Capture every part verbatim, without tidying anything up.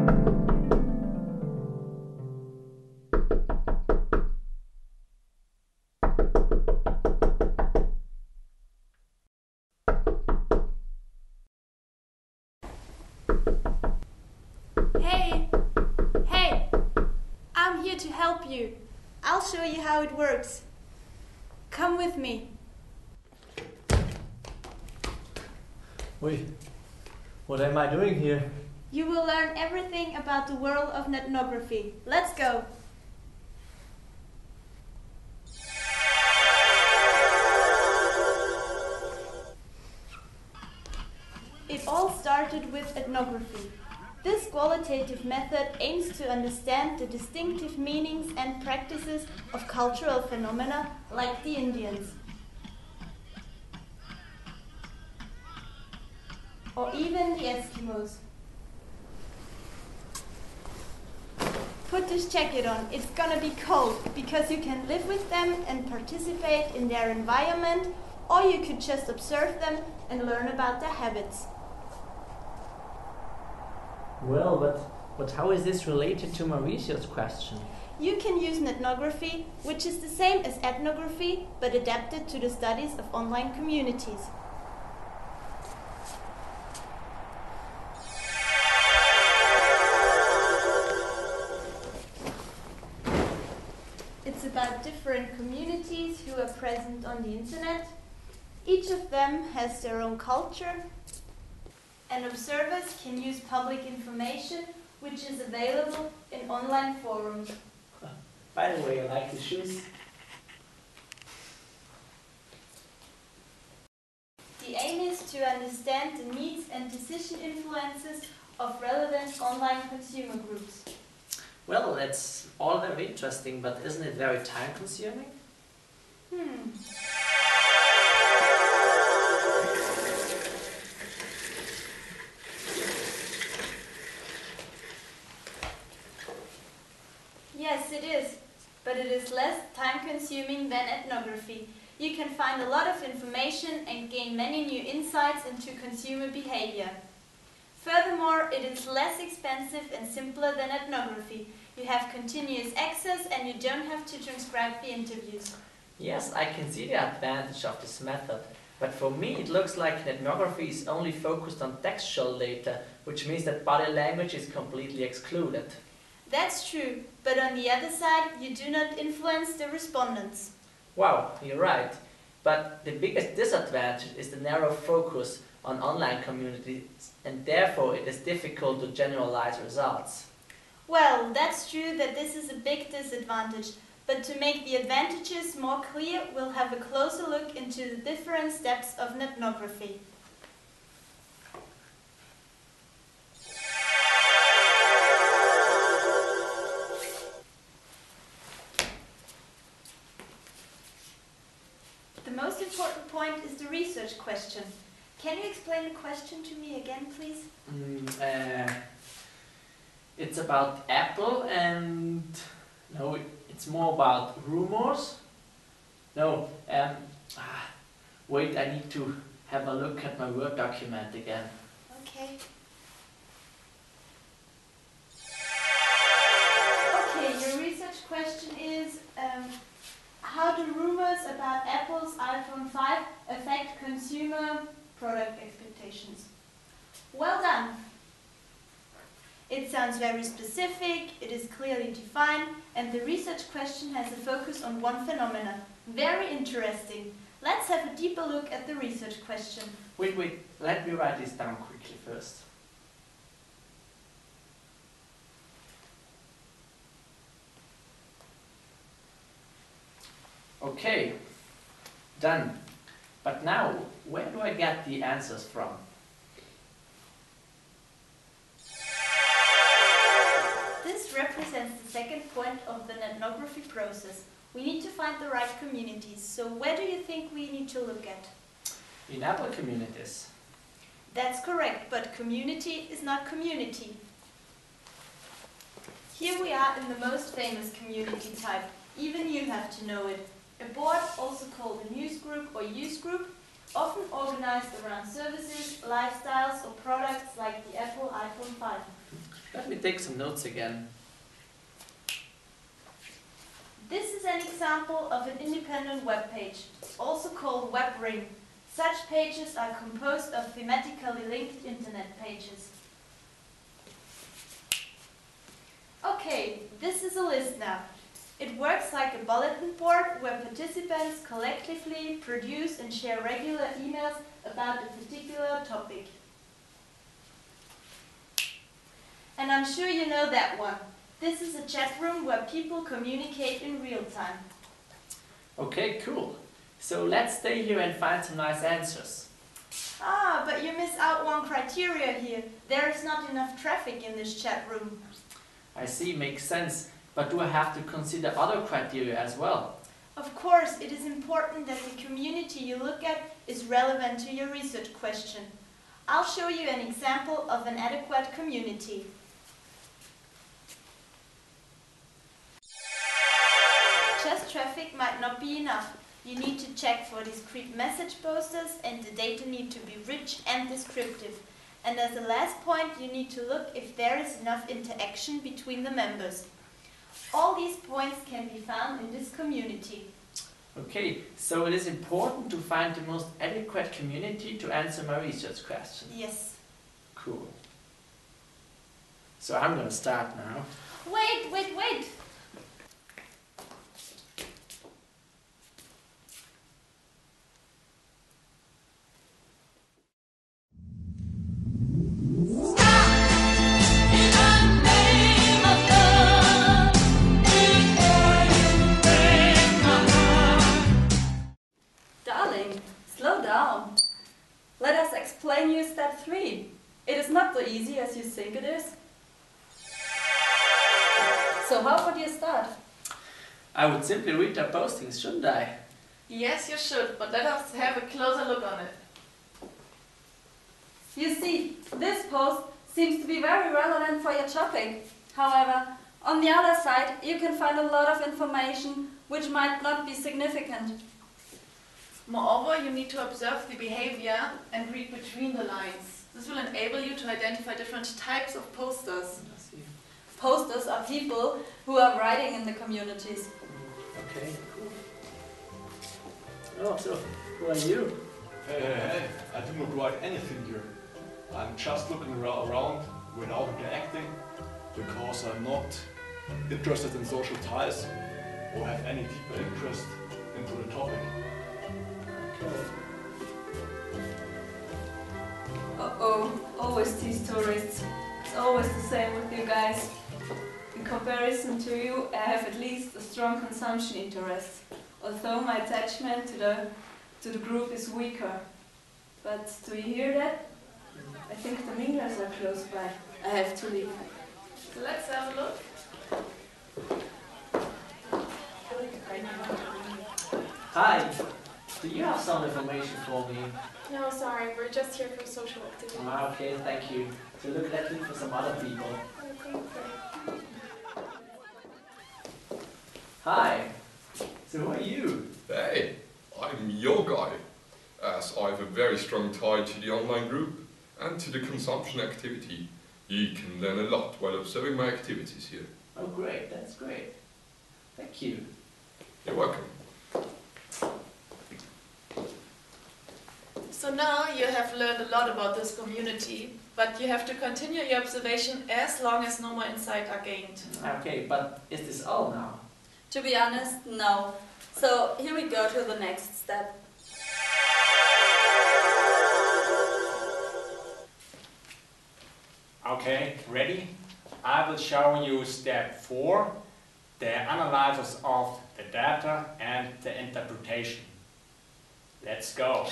Hey! Hey! I'm here to help you. I'll show you how it works. Come with me. Wait, what am I doing here? You will learn everything about the world of ethnography. Let's go! It all started with ethnography. This qualitative method aims to understand the distinctive meanings and practices of cultural phenomena like the Indians. Or even the Eskimos. Put this jacket on, it's gonna be cold, because you can live with them and participate in their environment, or you could just observe them and learn about their habits. Well, but, but how is this related to my research question? You can use ethnography, which is the same as ethnography, but adapted to the studies of online communities. It's about different communities who are present on the internet. Each of them has their own culture, and observers can use public information which is available in online forums. By the way, I like the shoes. The aim is to understand the needs and decision influences of relevant online consumer groups. Well, that's all very interesting, but isn't it very time consuming? Hmm. Yes, it is, but it is less time-consuming than ethnography. You can find a lot of information and gain many new insights into consumer behavior. Furthermore, it is less expensive and simpler than ethnography. You have continuous access and you don't have to transcribe the interviews. Yes, I can see the advantage of this method, but for me it looks like ethnography is only focused on textual data, which means that body language is completely excluded. That's true, but on the other side, you do not influence the respondents. Wow, you're right. But the biggest disadvantage is the narrow focus on online communities, and therefore it is difficult to generalize results. Well, that's true that this is a big disadvantage, but to make the advantages more clear, we'll have a closer look into the different steps of ethnography. The most important point is the research question. Can you explain the question to me again, please? Mm, uh, it's about Apple and... no, it's more about rumors. No, um, ah, wait, I need to have a look at my Word document again. Okay. Okay, your research question is, um, how do rumors about Apple's iPhone five affect consumer product expectations? Well done! It sounds very specific, it is clearly defined, and the research question has a focus on one phenomenon. Very interesting. Let's have a deeper look at the research question. Wait, wait, let me write this down quickly first. Okay, done. But now, where do I get the answers from? This represents the second point of the ethnography process. We need to find the right communities. So where do you think we need to look at? In Apple communities. That's correct, but community is not community. Here we are in the most famous community type. Even you have to know it. A board, also called a news group or use group, often organized around services, lifestyles or products like the Apple iPhone five. Let me take some notes again. This is an example of an independent web page, also called web ring. Such pages are composed of thematically linked internet pages. Okay, this is a list now. It works like a bulletin board where participants collectively produce and share regular emails about a particular topic. And I'm sure you know that one. This is a chat room where people communicate in real time. Okay, cool. So let's stay here and find some nice answers. Ah, but you miss out one criteria here. There is not enough traffic in this chat room. I see, makes sense. But do I have to consider other criteria as well? Of course, it is important that the community you look at is relevant to your research question. I'll show you an example of an adequate community. Just traffic might not be enough. You need to check for discrete message posters, and the data need to be rich and descriptive. And as a last point, you need to look if there is enough interaction between the members. All these points can be found in this community. Okay, so it is important to find the most adequate community to answer my research question. Yes. Cool. So I'm gonna start now. Wait, wait, wait! Let us explain you step three. It is not so easy as you think it is. So how would you start? I would simply read their postings, shouldn't I? Yes, you should, but let us have a closer look on it. You see, this post seems to be very relevant for your topic. However, on the other side, you can find a lot of information which might not be significant. Moreover, you need to observe the behavior and read between the lines. This will enable you to identify different types of posters. Posters are people who are writing in the communities. Okay, cool. Oh, so who are you? Hey, hey, hey, I do not write anything here. I'm just looking around without interacting because I'm not interested in social ties or have any deeper interest into the topic. Uh-oh, always these tourists. It's always the same with you guys. In comparison to you, I have at least a strong consumption interest, although my attachment to the, to the group is weaker. But do you hear that? I think the minglers are close by. I have to leave. So let's have a look. Hi! Do you have some information for me? No, sorry, we're just here for social activity. Ah, okay, thank you. So look, let's look for some other people. Hi! So who are you? Hey, I'm your guy, as I have a very strong tie to the online group and to the consumption activity. You can learn a lot while observing my activities here. Oh great, that's great. Thank you. You're welcome. So now you have learned a lot about this community, but you have to continue your observation as long as no more insight are gained. Okay, but is this all now? To be honest, no. So here we go to the next step. Okay, ready? I will show you step four, the analysis of the data and the interpretation. Let's go.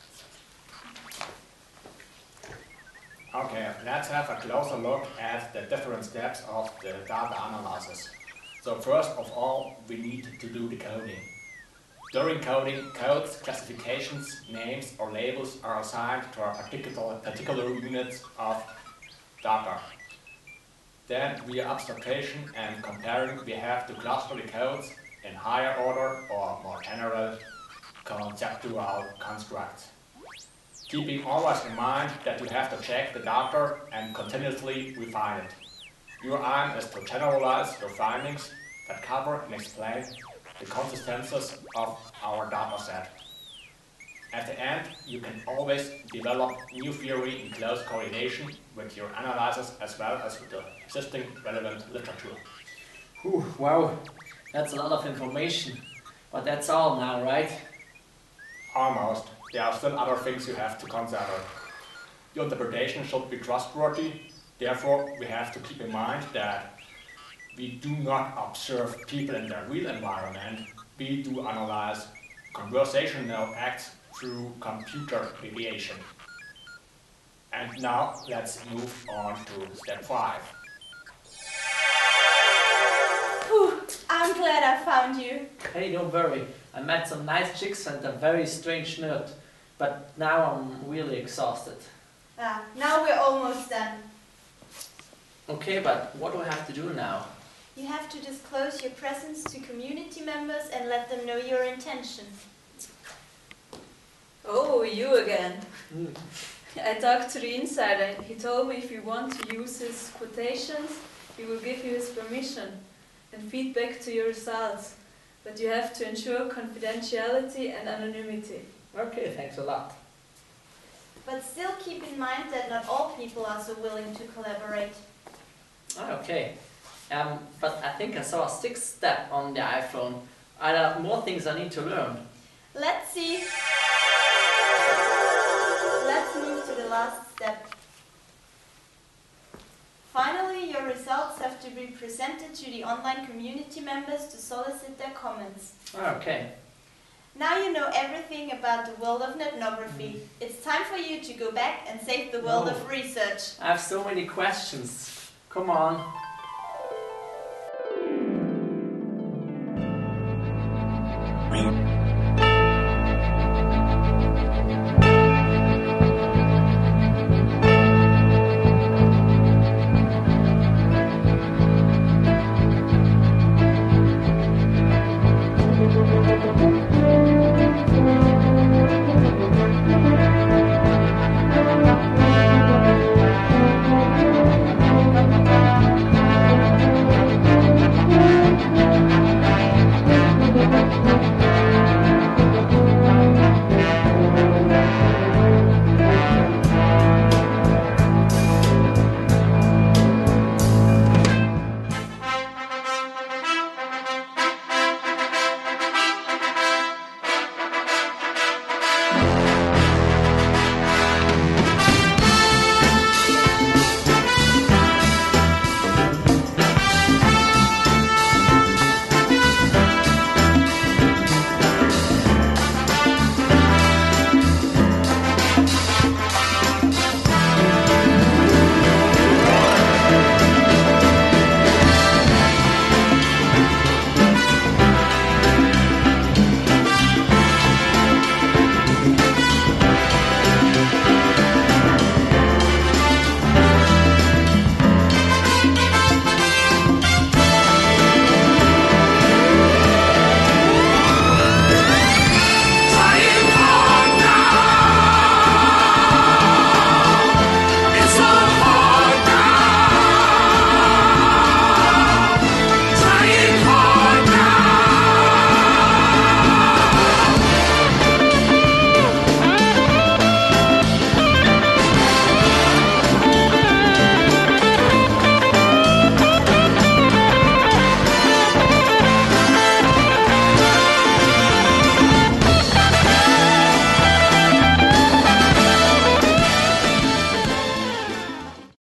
Okay, let's have a closer look at the different steps of the data analysis. So first of all, we need to do the coding. During coding, codes, classifications, names or labels are assigned to a particular, particular units of data. Then, via abstraction and comparing, we have to cluster the codes in higher order or more general conceptual constructs. Keeping always in mind that you have to check the data and continuously refine it. Your aim is to generalize your findings that cover and explain the consistencies of our dataset. At the end, you can always develop new theory in close coordination with your analysis as well as with the existing relevant literature. Whew, wow, that's a lot of information. But that's all now, right? Almost. There are still other things you have to consider. Your interpretation should be trustworthy. Therefore, we have to keep in mind that we do not observe people in their real environment. We do analyze conversational acts through computer mediation. And now let's move on to step five. Whew, I'm glad I found you. Hey, don't worry. I met some nice chicks and a very strange nerd. But now I'm really exhausted. Ah, now we're almost done. Okay, but what do I have to do now? You have to disclose your presence to community members and let them know your intentions. Oh, you again. Hmm. I talked to the insider and he told me if you want to use his quotations, he will give you his permission and feedback to your results. But you have to ensure confidentiality and anonymity. Okay, thanks a lot. But still keep in mind that not all people are so willing to collaborate. Ah, okay. Um, but I think I saw a sixth step on the iPhone. Are there more things I need to learn? Let's see. Let's move to the last step. Finally, your results have to be presented to the online community members to solicit their comments. Ah, okay. Now you know everything about the world of ethnography. Mm. It's time for you to go back and save the world No. of research. I have so many questions. Come on. Thank